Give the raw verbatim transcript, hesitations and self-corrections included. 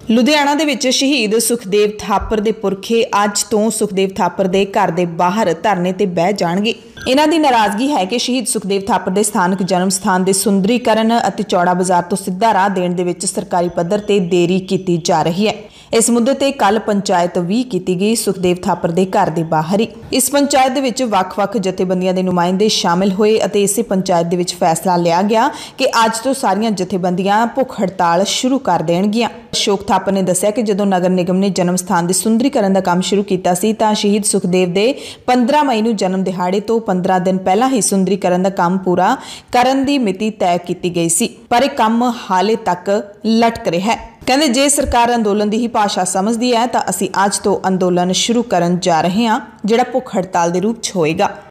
ਲੁਧਿਆਣਾ ਦੇ ਵਿੱਚ ਸ਼ਹੀਦ ਸੁਖਦੇਵ ਥਾਪਰ ਦੇ ਪੁਰਖੇ ਅੱਜ ਤੋਂ ਸੁਖਦੇਵ ਥਾਪਰ ਦੇ ਘਰ ਦੇ ਬਾਹਰ ਧਰਨੇ ਤੇ ਬਹਿ ਜਾਣਗੇ। ਇਹਨਾਂ ਦੀ ਨਾਰਾਜ਼ਗੀ ਹੈ ਕਿ ਸ਼ਹੀਦ ਸੁਖਦੇਵ ਥਾਪਰ ਦੇ ਸਥਾਨਕ ਜਨਮ ਸਥਾਨ ਦੇ ਸੁੰਦਰੀਕਰਨ ਅਤੇ ਚੌੜਾ ਬਾਜ਼ਾਰ ਤੋਂ ਸਿੱਧਾ ਰਾਹ ਦੇਣ ਦੇ ਵਿੱਚ ਸਰਕਾਰੀ ਪੱਧਰ ਤੇ ਦੇਰੀ ਕੀਤੀ ਜਾ ਰਹੀ ਹੈ। इस मुद्दे ते कल पंचायत भी की गई सुखदेव थापर के घर के बाहर ही। इस पंचायत दे विच वख-वख जथेबंदियां दे नुमाइंदे शामिल होए अते इसे पंचायत दे विच फैसला लिया गया कि अज तो सारियां जथेबंदियां भुख हड़ताल शुरू कर देणगियां। अशोक थापर ने दस्सिया कि जदों नगर निगम ने जन्म स्थान के सुंदरीकरण का काम शुरू किया सी तां शहीद सुखदेव के पंद्रह मई नूं जन्म दिहाड़े तो पंद्रह दिन पहला ही सुंदरीकरण का काम पूरा करन दी मिति तय की गई सी, पर यह काम हाले तक लटक रहा है। कहते जे सरकार अंदोलन की ही भाषा समझती है तो असी अज तो अंदोलन शुरू करन जा रहे हैं, जिहड़ा भुख हड़ताल के रूप च होएगा।